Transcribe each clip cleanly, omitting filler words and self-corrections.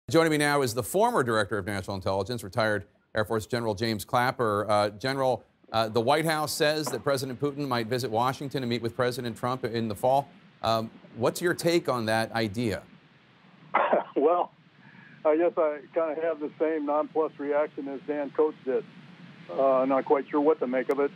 Joining me now is the former Director of National Intelligence, retired Air Force General James Clapper. General, the White House says that President Putin might visit Washington and meet with President Trump in the fall. What's your take on that idea? Well, I guess I kind of have the same nonplussed reaction as Dan Coates did. Not quite sure what to make of it.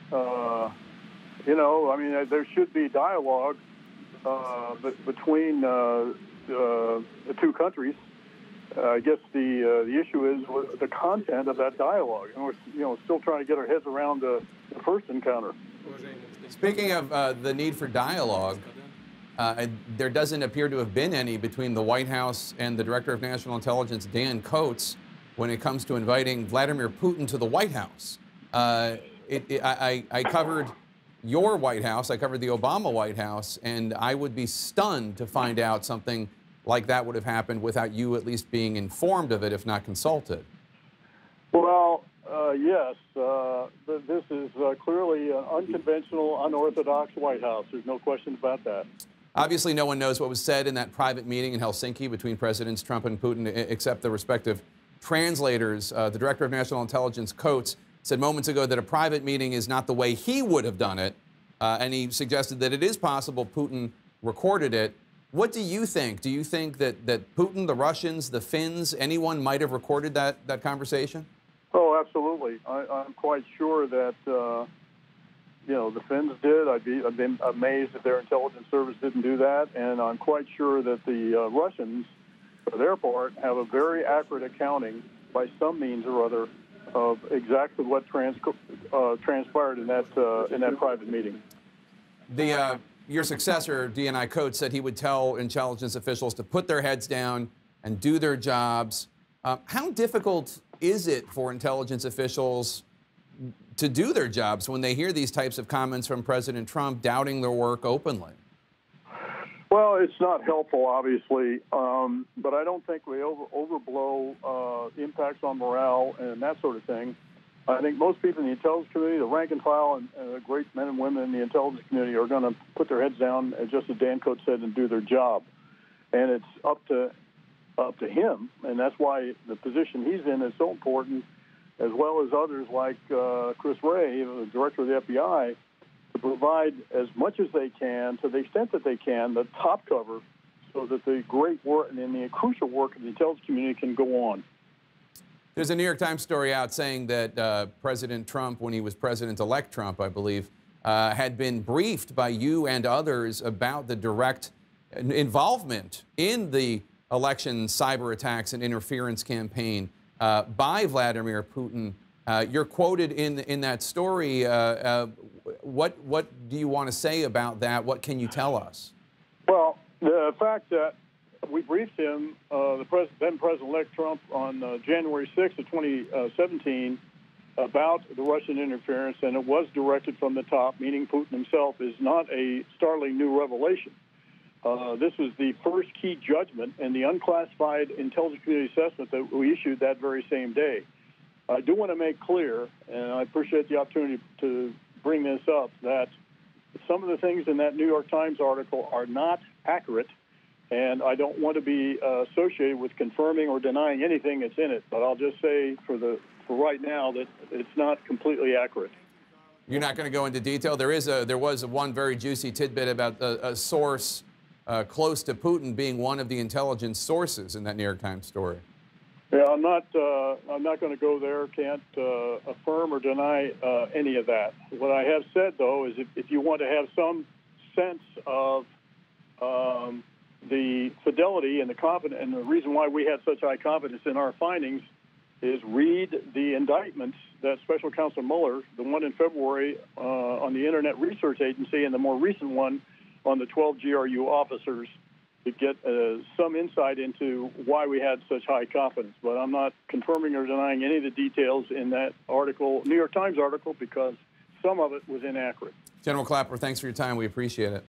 I mean, there should be dialogue between the two countries. I guess the issue is the content of that dialogue, and we're still trying to get our heads around the first encounter. Speaking of the need for dialogue, there doesn't appear to have been any between the White House and the Director of National Intelligence, Dan Coates, when it comes to inviting Vladimir Putin to the White House. I covered your White House, I covered the Obama White House, and I would be stunned to find out something like that would have happened without you at least being informed of it, if not consulted. Well, yes. This is clearly an unconventional, unorthodox White House. There's no question about that. Obviously, no one knows what was said in that private meeting in Helsinki between Presidents Trump and Putin, except the respective translators. The Director of National Intelligence, Coates, said moments ago that a private meeting is not the way he would have done it, and he suggested that it is possible Putin recorded it. What do you think? Do you think that Putin, the Russians, the Finns, anyone might have recorded that conversation? Oh, absolutely. I'm quite sure that, the Finns did. I've been amazed that their intelligence service didn't do that. And I'm quite sure that the Russians, for their part, have a very accurate accounting by some means or other of exactly what transpired in that private meeting. Your successor, DNI Coates, said he would tell intelligence officials to put their heads down and do their jobs. How difficult is it for intelligence officials to do their jobs when they hear these types of comments from President Trump doubting their work openly? Well, it's not helpful, obviously, but I don't think we overblow impacts on morale and that sort of thing. I think most people in the intelligence community, the rank and file, and the great men and women in the intelligence community are going to put their heads down, just as Dan Coates said, and do their job. And it's up to him, and that's why the position he's in is so important, as well as others like Chris Wray, the director of the FBI, to provide as much as they can, to the extent that they can, the top cover, so that the great work and the crucial work of the intelligence community can go on. There's a New York Times story out saying that President Trump, when he was President-elect Trump, I believe, had been briefed by you and others about the direct involvement in the election cyber attacks and interference campaign by Vladimir Putin. You're quoted in that story. What do you want to say about that? What can you tell us? Well, the fact that we briefed him, then President-elect Trump, on January 6th of 2017 about the Russian interference, and it was directed from the top, meaning Putin himself, is not a startling new revelation. This was the first key judgment in the unclassified intelligence community assessment that we issued that very same day. I do want to make clear, and I appreciate the opportunity to bring this up, that some of the things in that New York Times article are not accurate, and I don't want to be associated with confirming or denying anything that's in it. But I'll just say for right now that it's not completely accurate. You're not going to go into detail. There was one very juicy tidbit about a source close to Putin being one of the intelligence sources in that New York Times story. Yeah, I'm not going to go there. Can't affirm or deny any of that. What I have said, though, is if you want to have some sense of the fidelity and the confidence, and the reason why we had such high confidence in our findings is read the indictments that Special Counsel Mueller, the one in February on the Internet Research Agency, and the more recent one on the 12 GRU officers, to get some insight into why we had such high confidence. But I'm not confirming or denying any of the details in that article, New York Times article, because some of it was inaccurate. General Clapper, thanks for your time. We appreciate it.